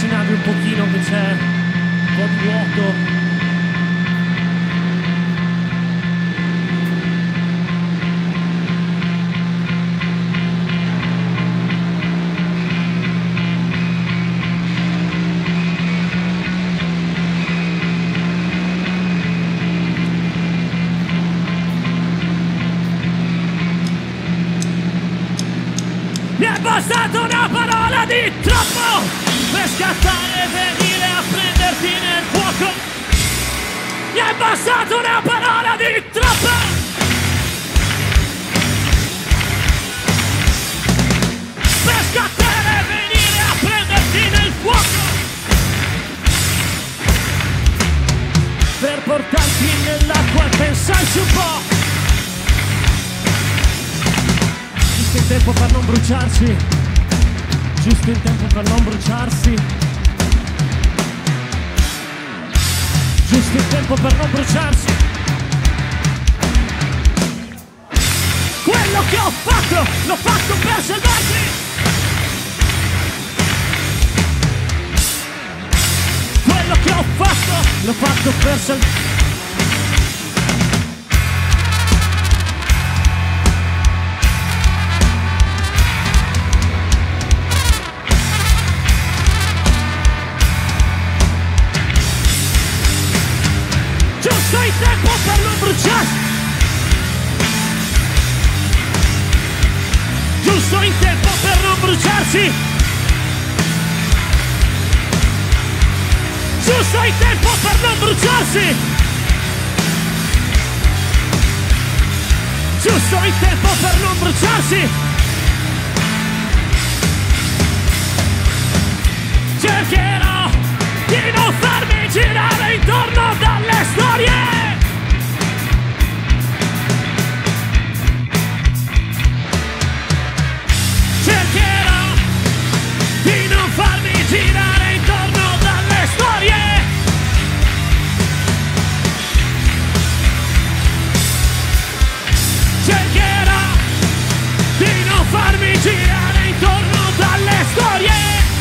immaginavi un pochino che c'è un po' di vuoto. Mi è bastata una parola di troppo per scattare e venire a prenderti nel fuoco. Mi è bastata una parola di troppo per scattare e venire a prenderti nel fuoco, per portarti nell'acqua e pensarci un po'. Giusto in tempo per non bruciarci, giusto in tempo per non bruciarsi, giusto in tempo per non bruciarsi. Quello che ho fatto, l'ho fatto per salvarti. Quello che ho fatto, l'ho fatto per salvarti. Giusto in tempo per non bruciarsi. Giusto in tempo per non bruciarsi. Giusto in tempo per non bruciarsi. Giusto in tempo per non bruciarsi. Cercherò di non farmi girare intorno dalle storie. Cercherò di non farmi girare intorno dalle storie. Cercherò di non farmi girare intorno dalle storie.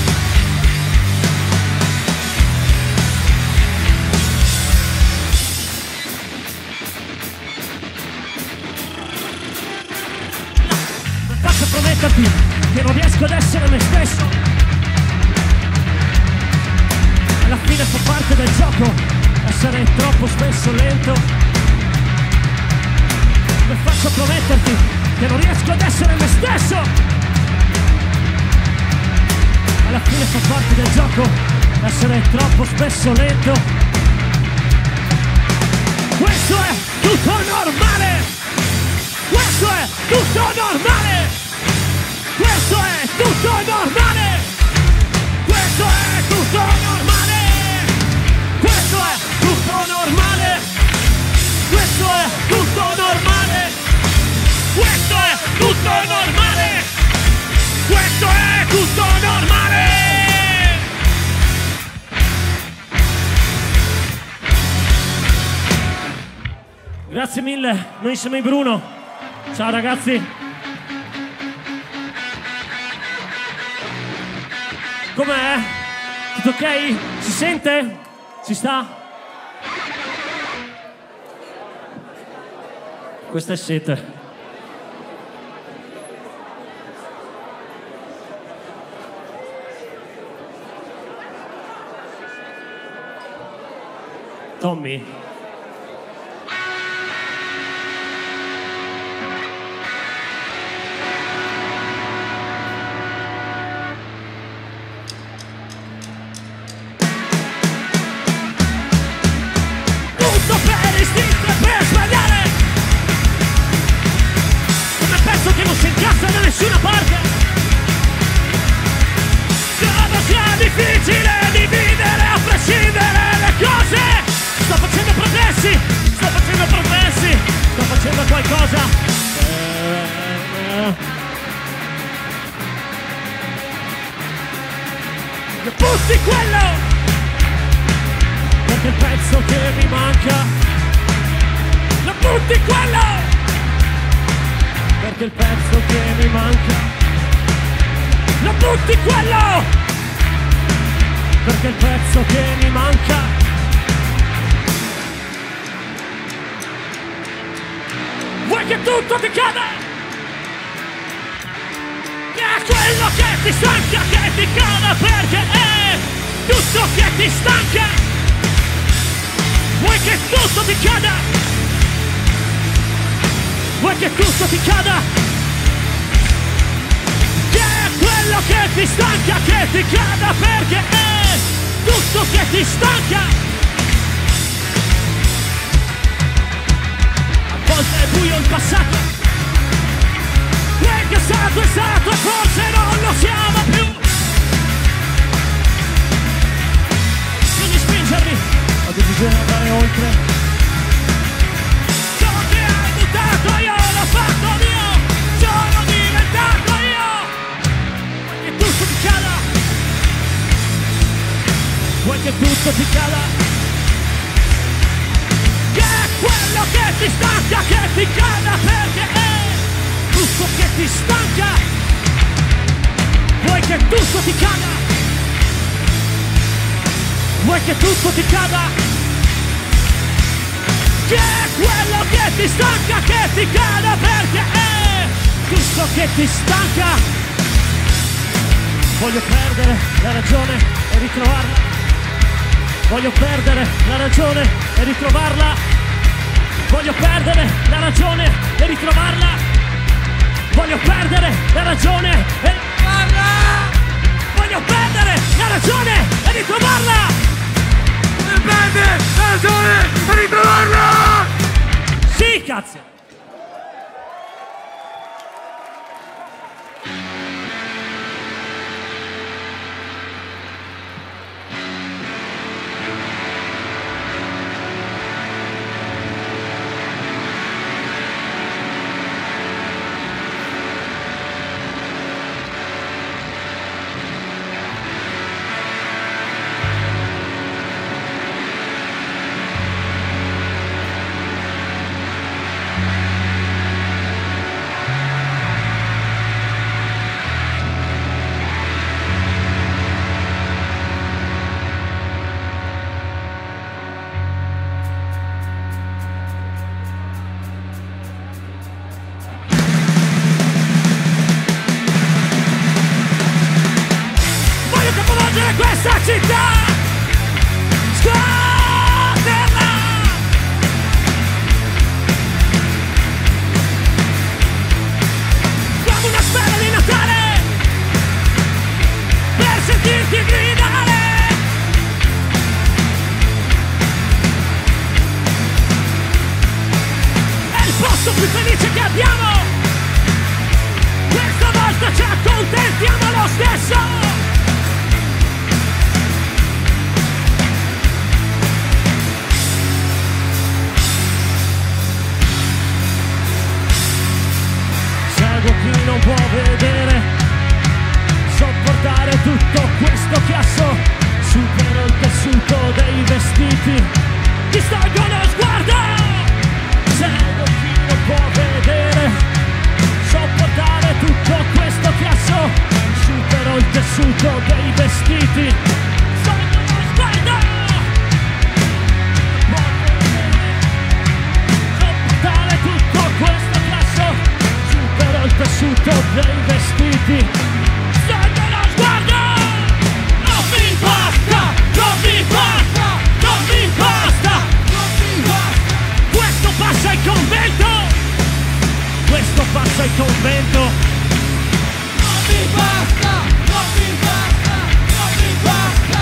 Prometterti che non riesco ad essere me stesso. Alla fine fa parte del gioco essere troppo spesso lento. Mi faccio prometterti che non riesco ad essere me stesso. Alla fine fa parte del gioco essere troppo spesso lento. Questo è tutto normale. Questo è tutto normale. Questo è tutto normale. Questo è tutto normale. Questo è tutto normale. Questo è tutto normale. Questo è tutto normale. Questo è tutto normale. Grazie mille, noi siamo i Bruno. Ciao ragazzi. Com'è? Tutto ok? Si sente? Si sta? Questa è sete. Tommy? Da nessuna parte. Trovo sia difficile dividere a prescindere le cose. Sto facendo progressi, sto facendo progressi, sto facendo qualcosa. E butti quello, perché il pezzo che mi manca. Lo butti quello, perché il pezzo che mi manca. Lo butti quello, perché il pezzo che mi manca. Vuoi che tutto ti cada? È quello che ti stanca, che ti cada, perché è tutto che ti stanca. Vuoi che tutto ti cada? Vuoi che tutto ti cada? Che è quello che ti stanca, che ti cada, perché è tutto che ti stanca. A volte è buio il passato, quel che è stato e forse non lo siamo più. Devi spingermi, ho deciso di andare oltre. Ciò che hai buttato io l'ho fatto mio, sono diventato io. Vuoi che tutto ti cada? Vuoi che tutto ti cada? Che è quello che ti stanca, che ti cada, perché è tutto che ti stanca. Vuoi che tutto ti cada? Vuoi che tutto ti cada? Che è quello che ti stanca, che ti cada, perché è tutto che ti stanca. Voglio perdere la ragione e ritrovarla. Voglio perdere la ragione e ritrovarla. Voglio perdere la ragione e ritrovarla. Voglio perdere la ragione e ritrovarla. Voglio perdere la ragione e ritrovarla. Voglio perdere la ragione e ritrovarla. Sì, cazzo. Questa città, scoperla. Come una stella di Natale, per sentirti gridare. È il posto più felice che abbiamo. Questa volta ci accontentiamo lo stesso. Chi non può vedere, sopportare tutto questo chiasso, supero il tessuto dei vestiti, distolgono lo sguardo. Seguo chi non può vedere, sopportare tutto questo chiasso, supero il tessuto dei vestiti, distolgono lo sguardo. Sopportare tutto questo chiasso, supero il tessuto dei vestiti, stendo lo sguardo. Non mi basta, non mi basta, non mi basta, non mi basta. Questo passa il convento, questo passa il convento. Non mi basta, non mi basta, non mi basta.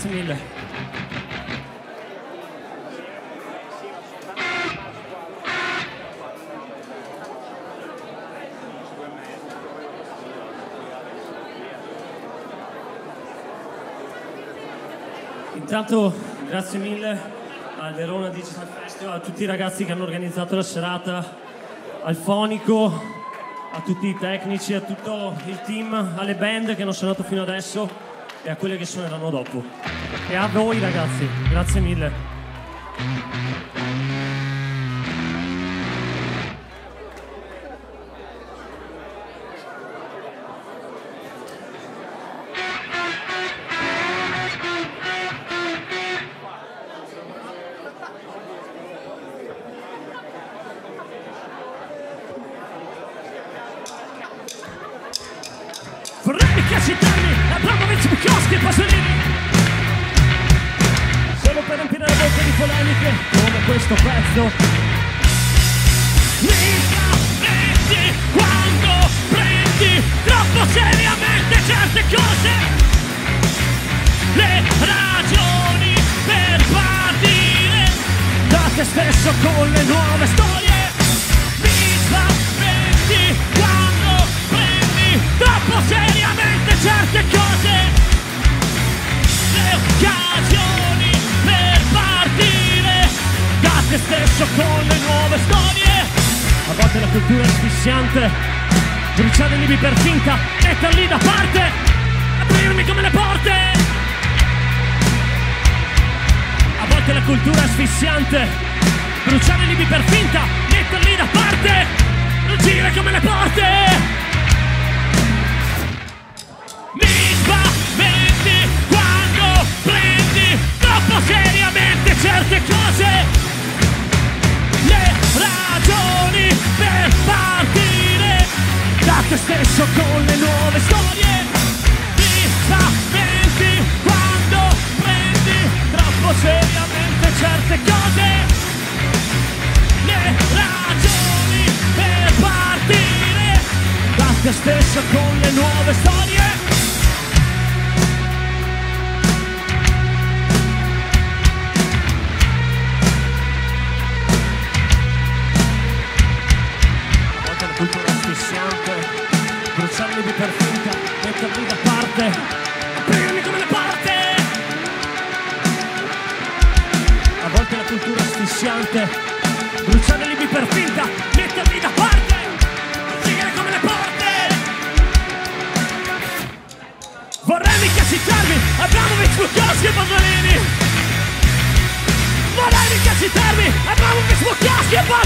grazie mille. Intanto grazie mille al Verona Digital Festival, a tutti i ragazzi che hanno organizzato la serata, al fonico, a tutti i tecnici, a tutto il team, alle band che hanno suonato fino adesso e a quelle che suoneranno dopo. E a voi ragazzi, grazie mille. Vorrei che citarmi Abramovic, Bukowski e Pasolini, solo per riempire la bocca di polemiche come questo pezzo. Mi metti quando prendi troppo seriamente certe cose, le ragioni per partire da te stesso con le nuove storie. Mi spaventi quando prendi troppo seriamente certe cose, le occasioni per partire da te stesso con le nuove storie. A volte la cultura è asfissiante, bruciare i libri per finta, metterli da parte, aprirmi come le porte. A volte la cultura è asfissiante, bruciare i libri per finta, metterli da parte, agire come le porte. Mi spaventi quando prendi troppo seriamente certe cose, le ragioni per partire da te stesso con le nuove storie. Mi spaventi quando prendi troppo seriamente certe cose, le ragioni per partire da te stesso con le nuove storie. Cultura asfissiante, bruciarli per finta, metterli da parte, aprirmi come le porte. A volte la cultura asfissiante, bruciare i libri per finta, metterli da parte, aprire come le porte. Vorrei mica citarmi Abramovic, Bukowski e Pasolini. Vorrei mica citarmi Abramovic, Bukowski e Pasolini.